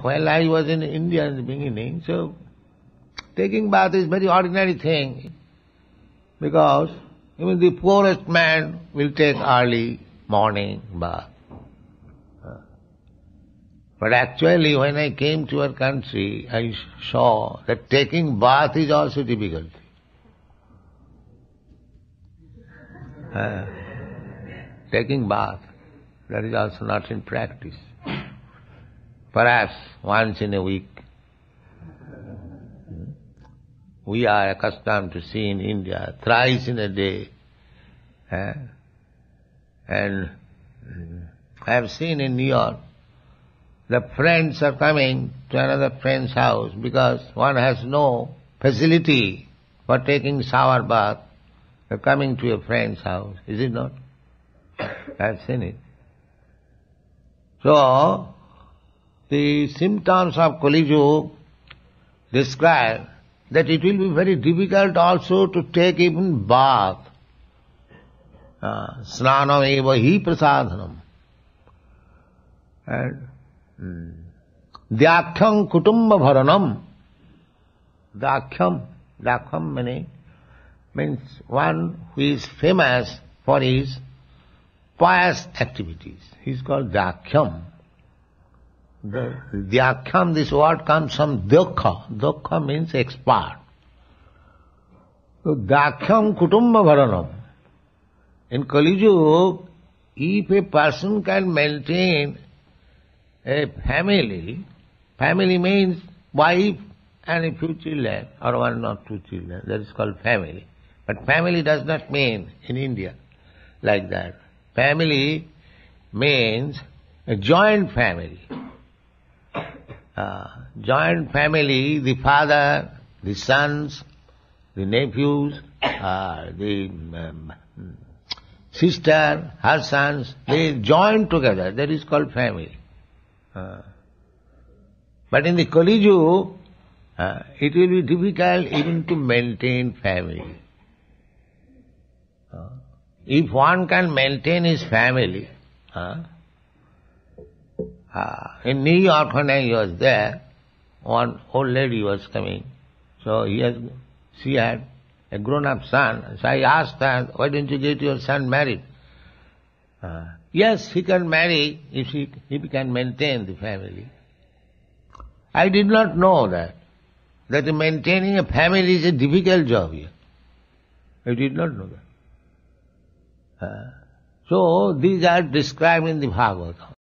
while I was in India in the beginning, so taking bath is very ordinary thing, because even the poorest man will take early morning bath. But actually when I came to our country, I saw that taking bath is also difficult. Taking bath, that is also not in practice. Perhaps once in a week. We are accustomed to see in India thrice in a day. And I have seen in New York, the friends are coming to another friend's house because one has no facility for taking shower bath. They are coming to a friend's house, is it not? I have seen it. So, the symptoms of Kali Yuga describe that it will be very difficult also to take even bath. Snanam eva hi prasadhanam. And Dhyakhyam kutumba bharanam. Dhyakhyam means one who is famous for his pious activities. He is called Dhyakhyam. Dhyakhyam, this word comes from Dhyakha. Dhyakha means expert. So Dhyakhyam kutumba bharanam. In Kali Yuga, if a person can maintain a family means wife and a few children, or one or two children, that is called family. But family does not mean in India like that. Family means a joint family. Joint family, the father, the sons, the nephews, the sister, her sons, they join together. That is called family. But in the Kali Yuga, it will be difficult even to maintain family. If one can maintain his family, in New York when I was there, one old lady was coming. So she had a grown-up son. So I asked her, why don't you get your son married? Yes, he can marry if he can maintain the family. I did not know that maintaining a family is a difficult job here. I did not know that. So these are described in the Bhagavatam.